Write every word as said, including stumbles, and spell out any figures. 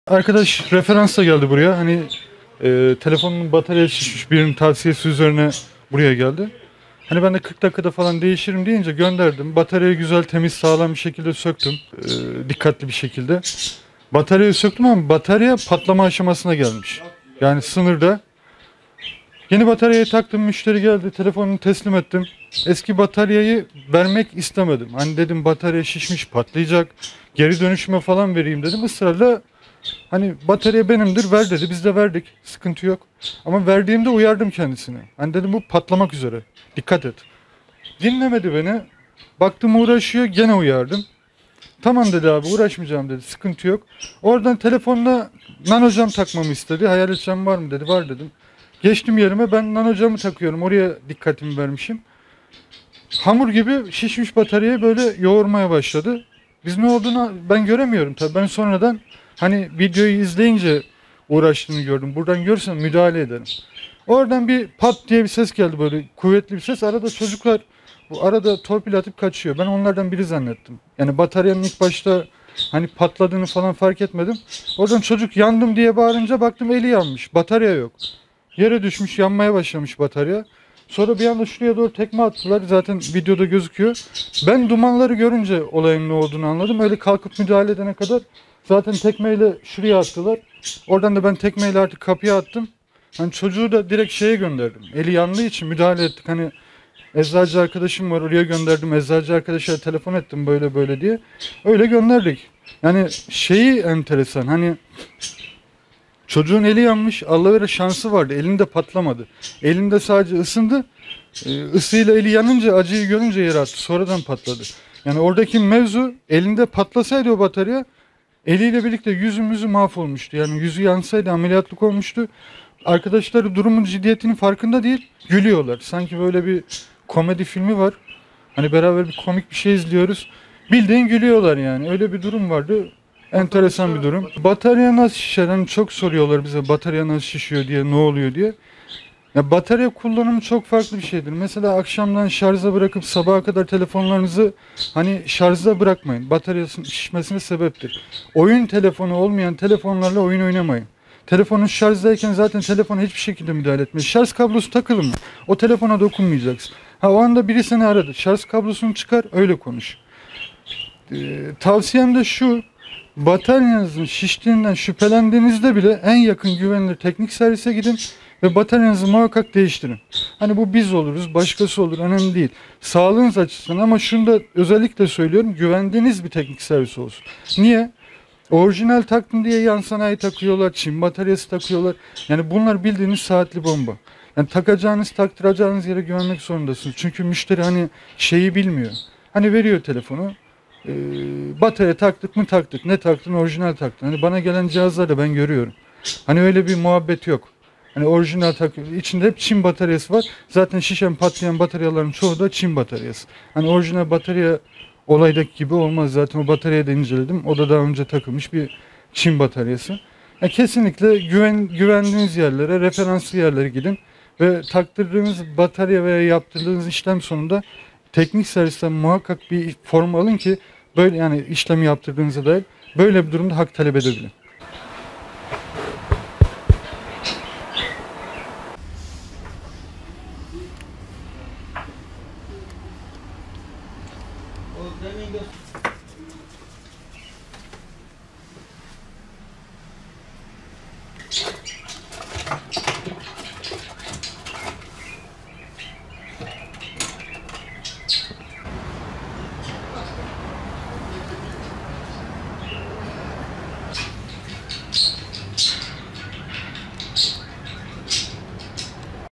arkadaş referansla geldi buraya. Hani e, telefonun bataryası şişmiş, birinin tavsiyesi üzerine buraya geldi. Hani ben de kırk dakikada falan değişirim deyince gönderdim. Bataryayı güzel, temiz, sağlam bir şekilde söktüm. E, dikkatli bir şekilde. Bataryayı söktüm ama batarya patlama aşamasına gelmiş. Yani sınırda. Yeni bataryayı taktım, müşteri geldi, telefonunu teslim ettim. Eski bataryayı vermek istemedim. Hani dedim batarya şişmiş, patlayacak. Geri dönüşüme falan vereyim dedim. Israrla hani batarya benimdir, ver dedi. Biz de verdik. Sıkıntı yok. Ama verdiğimde uyardım kendisini. Hani dedim bu patlamak üzere. Dikkat et. Dinlemedi beni. Baktım uğraşıyor, gene uyardım. Tamam dedi abi, uğraşmayacağım dedi. Sıkıntı yok. Oradan telefonla nanocam takmamı istedi. Hayalet cam var mı dedi. Var dedim. Geçtim yerime, ben nanocamı takıyorum. Oraya dikkatimi vermişim. Hamur gibi şişmiş bataryayı böyle yoğurmaya başladı. Biz ne olduğunu ben göremiyorum tabii. Ben sonradan hani videoyu izleyince uğraştığını gördüm. Buradan görsem müdahale ederim. Oradan bir pat diye bir ses geldi, böyle kuvvetli bir ses. Arada çocuklar bu arada torpil atıp kaçıyor. Ben onlardan biri zannettim. Yani bataryanın ilk başta hani patladığını falan fark etmedim. Oradan çocuk yandım diye bağırınca baktım eli yanmış. Batarya yok. Yere düşmüş, yanmaya başlamış batarya. Sonra bir anda şuraya doğru tekme attılar. Zaten videoda gözüküyor. Ben dumanları görünce olayın ne olduğunu anladım. Öyle kalkıp müdahale edene kadar zaten tekmeyle şuraya attılar. Oradan da ben tekmeyle artık kapıya attım. Hani çocuğu da direkt şeye gönderdim. Eli yandığı için müdahale ettik. Hani eczacı arkadaşım var, oraya gönderdim. Eczacı arkadaşa telefon ettim böyle böyle diye. Öyle gönderdik. Yani şeyi enteresan, hani çocuğun eli yanmış. Allah vere şansı vardı. Elinde patlamadı. Elinde sadece ısındı. Ee, ısıyla eli yanınca, acıyı görünce yere attı. Sonradan patladı. Yani oradaki mevzu, elinde patlasaydı o batarya, eliyle birlikte yüzü müzü mahvolmuştu. Yani yüzü yansaydı ameliyatlık olmuştu. Arkadaşları durumun ciddiyetinin farkında değil. Gülüyorlar. Sanki böyle bir komedi filmi var. Hani beraber bir komik bir şey izliyoruz. Bildiğin gülüyorlar yani. Öyle bir durum vardı. Enteresan bir durum. Batarya nasıl şişer? Hani çok soruyorlar bize, batarya nasıl şişiyor diye, ne oluyor diye. Ya batarya kullanımı çok farklı bir şeydir. Mesela akşamdan şarja bırakıp sabaha kadar telefonlarınızı hani şarjda bırakmayın. Bataryasının şişmesine sebeptir. Oyun telefonu olmayan telefonlarla oyun oynamayın. Telefonun şarjdayken zaten telefona hiçbir şekilde müdahale etmeyin. Şarj kablosu takılı mı? O telefona dokunmayacaksın. Ha, o anda biri seni aradı. Şarj kablosunu çıkar, öyle konuş. Ee, tavsiyem de şu. Bataryanızın şiştiğinden şüphelendiğinizde bile en yakın güvenilir teknik servise gidin ve bataryanızı muhakkak değiştirin. Hani bu biz oluruz, başkası olur, önemli değil. Sağlığınız açısından, ama şunu da özellikle söylüyorum, güvendiğiniz bir teknik servis olsun. Niye? Orijinal taktım diye yan sanayi takıyorlar, Çin bataryası takıyorlar. Yani bunlar bildiğiniz saatli bomba. Yani takacağınız, taktıracağınız yere güvenmek zorundasınız. Çünkü müşteri hani şeyi bilmiyor. Hani veriyor telefonu. Ee, batarya taktık mı taktık. Ne taktın? Orijinal taktın. Hani bana gelen cihazlarda ben görüyorum. Hani öyle bir muhabbet yok. Hani orijinal takıyor. İçinde hep Çin bataryası var. Zaten şişen patlayan bataryaların çoğu da Çin bataryası. Hani orijinal batarya olaydaki gibi olmaz. Zaten o bataryayı da inceledim. O da daha önce takılmış bir Çin bataryası. Yani kesinlikle güven, güvendiğiniz yerlere, referanslı yerlere gidin. Ve taktırdığınız batarya veya yaptırdığınız işlem sonunda teknik servisten muhakkak bir form alın ki böyle, yani işlemi yaptırdığınıza dair böyle bir durumda hak talep edebilin.